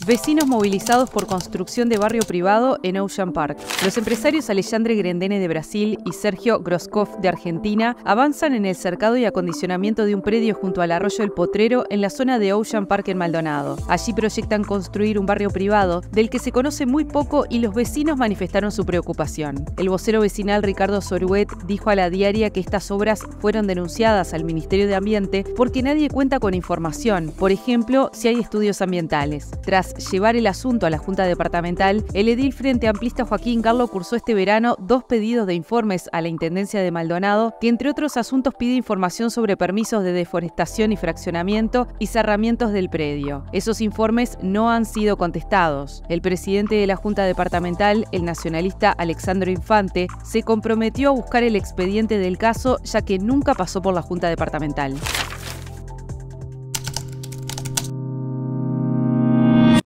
Vecinos movilizados por construcción de barrio privado en Ocean Park. Los empresarios Alexandre Grendene de Brasil y Sergio Groskopf de Argentina avanzan en el cercado y acondicionamiento de un predio junto al arroyo El Potrero en la zona de Ocean Park en Maldonado. Allí proyectan construir un barrio privado del que se conoce muy poco y los vecinos manifestaron su preocupación. El vocero vecinal Ricardo Soruet dijo a La Diaria que estas obras fueron denunciadas al Ministerio de Ambiente porque nadie cuenta con información, por ejemplo, si hay estudios ambientales. Tras llevar el asunto a la Junta Departamental, el edil Frente Amplista Joaquín Garlo cursó este verano 2 pedidos de informes a la Intendencia de Maldonado, que entre otros asuntos pide información sobre permisos de deforestación y fraccionamiento y cerramientos del predio. Esos informes no han sido contestados. El presidente de la Junta Departamental, el nacionalista Alexandro Infante, se comprometió a buscar el expediente del caso, ya que nunca pasó por la Junta Departamental.